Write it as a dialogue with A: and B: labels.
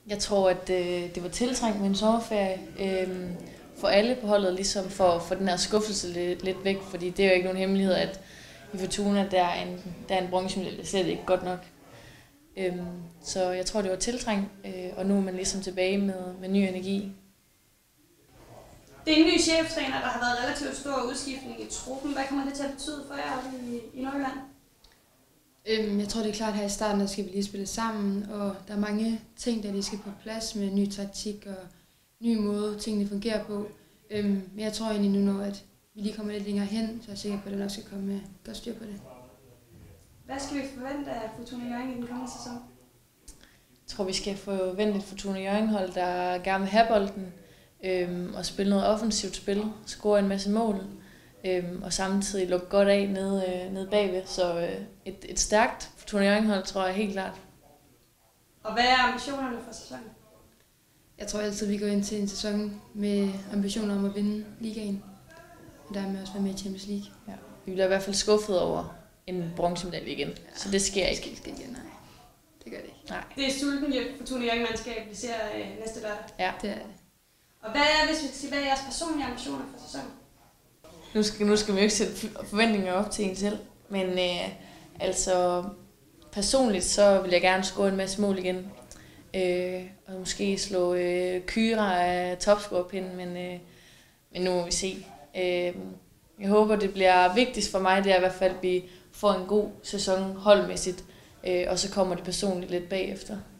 A: Jeg tror, at det var tiltrængt med en sommerferie for alle på holdet, ligesom for den her skuffelse lidt væk, fordi det er jo ikke nogen hemmelighed, at i Fortuna der er en bronzemedalje slet ikke godt nok. Så jeg tror, det var tiltrængt, og nu er man ligesom tilbage med ny energi.
B: Det er en ny cheftræner, der har været relativt stor udskiftning i truppen. Hvad kommer det til at betyde for jer i Nordjylland?
C: Jeg tror, det er klart, at her i starten, der skal vi lige spille sammen, og der er mange ting, der lige skal på plads med ny taktik og ny måde, tingene fungerer på. Men jeg tror egentlig nu, når at vi lige kommer lidt længere hen, så er jeg sikker på, at der nok skal komme godt styr på det.
B: Hvad skal vi forvente af Fortuna Hjørring i den kommende sæson?
A: Jeg tror, vi skal forvente et Fortuna Hjørring-hold, der gerne vil have bolden og spille noget offensivt spil, score en masse mål og samtidig lukke godt af nede bagved. Så et stærkt Fortuna Hjørring-hold, tror jeg helt klart.
B: Og hvad er ambitionerne for sæsonen?
C: Jeg tror altid, at vi går ind til en sæson med ambitioner om at vinde ligaen, og dermed også være med i Champions League.
A: Ja. Vi bliver i hvert fald skuffet over en bronzemedalje igen, så det sker ikke.
C: Det sker ikke, nej. Det gør det ikke.
A: Nej.
B: Det er sulten Fortuna Hjørring-mandskab, vi ser næste lørdag.
A: Ja.
C: Det er det.
B: Og hvad er jeres personlige ambitioner for sæsonen?
A: Nu skal vi jo ikke sætte forventninger op til en selv, men altså personligt så vil jeg gerne score en masse mål igen. Og måske slå Kyra af topscorerpinden, men nu må vi se. Jeg håber, det bliver vigtigst for mig, det er i hvert fald, at vi får en god sæson holdmæssigt, og så kommer det personligt lidt bagefter.